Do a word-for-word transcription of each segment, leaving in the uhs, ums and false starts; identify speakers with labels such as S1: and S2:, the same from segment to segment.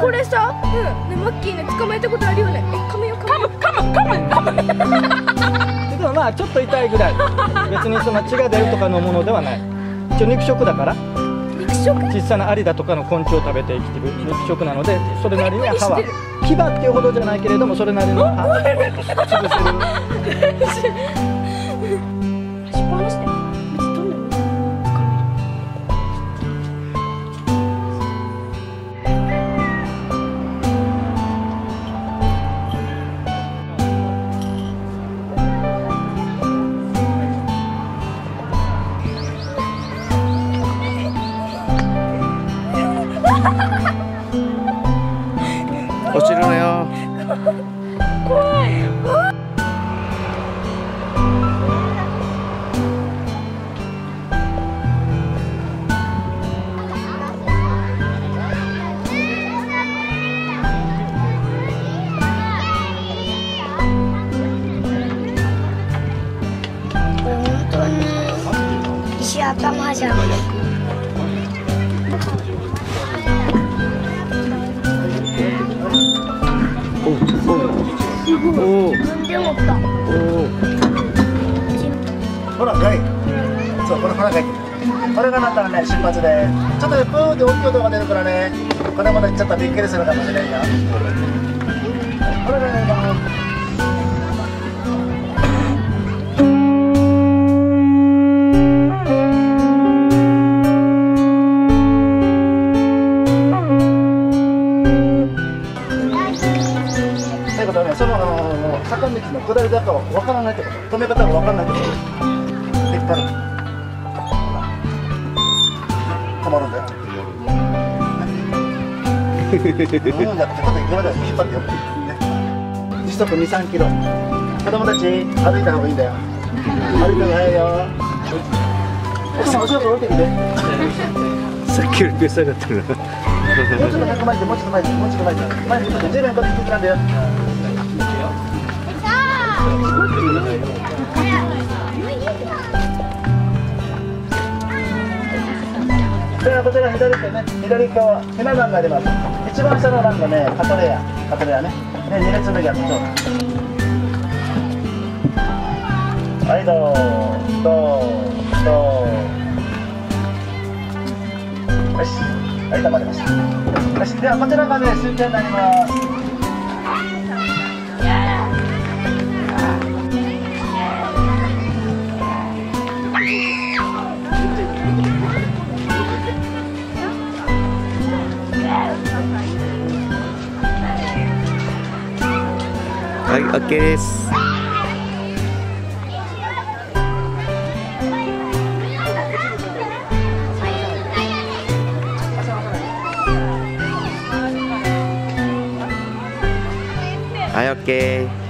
S1: これさ、うん、ねマッキーね捕まえたことあるよね。え、噛むよ噛む噛む噛む噛む。
S2: でもまあちょっと痛いぐらい。別にそんな血が出るとかのものではない。一応肉食だから。
S1: 肉食？
S2: 小さなアリだとかの昆虫を食べて生きてる肉食なので、それなりに歯は牙っていうほどじゃないけれども、それなりの歯潰せる。
S1: 尻尾離して。
S3: 落ちるのよ。
S1: 怖い。
S4: 本当に石頭じゃん。
S3: おお。
S4: でもった。
S5: ほら、はい。そう、これ腹がいい。これがなったらね、出発で。ちょっとね、プーって大きい音が出るからね。これまでちょっとびっくりするかもしれないよ。これがね、そのあの坂道の下り坂を分からないってこと、止め方が分からないってこと、引っ張る、止まるんだよ。うんだってこと今まで引っ張ってよ、ね、時速に、さんキロ。子供たち歩いた方がいいんだよ。歩いた方が早いよ。奥さん後ろから降りてきて。
S3: さっきより下がってるな。
S5: もうちょっと前に、もうちょっと前に、もうちょっと前に、前に地面こっち来たんだよ。ではこちら左手ね、左側、ひな壇があります。一番下の欄がね、カトレア、カトレアね。で、二列目がこちら。はい、どう、どう、どう。よし、はい、溜まりました。よし、ではこちらがね、終点になります。
S3: はい、オッケーです。はい、オッケー。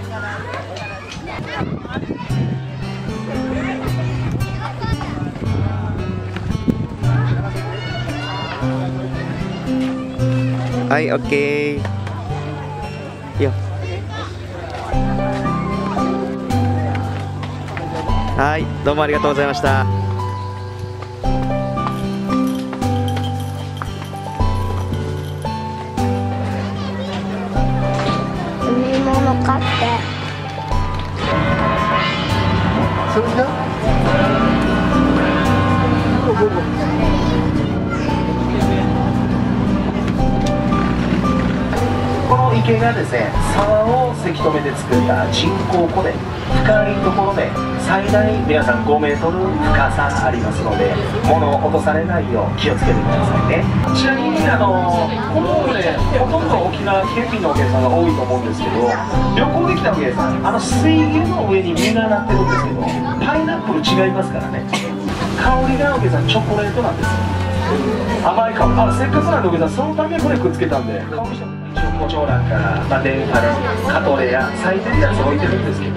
S3: はい、オッケー。よ。はい、どうもありがとうございました。
S4: 海物買って。
S5: それじゃこの池がですね、沢をせき止めて作った人工湖で、深いところで最大皆さんごメートル深さありますので、物を落とされないよう気をつけてくださいね。ちなみにあのこのね、ほとんど沖縄県民のお客さんが多いと思うんですけど、旅行できたお客さん、あの水源の上に実がなってるんですけど、パイナップル違いますからね。香りがお客さんチョコレートなんですよ。甘い香り。あ、せっかくなんでお客さん、そのためこれくっつけたんで、香りしても一応コチョウランから、まあ、デンファレ、カトレや咲いてるやつ置いてるんですけど。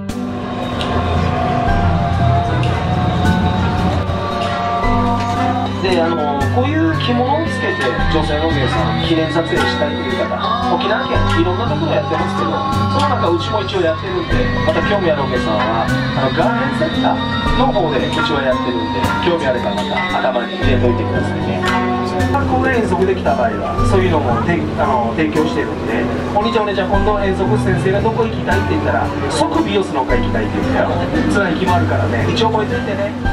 S5: で、あのこういう着物をつけて女性のお客さん記念撮影したいという方、沖縄県いろんなところやってますけど、その中うちも一応やってるんで、また興味あるお客さんはあのガーデンセンターの方でうちはやってるんで、興味あればまた頭に入れといてくださいね。これ遠足できた場合はそういうのもてあの提供してるんで、お兄ちゃんお姉ちゃん今度遠足先生がどこ行きたいって言ったら即美容室の方行きたいって言うんだよ。ツアー決まるからね、一応覚えておいてね。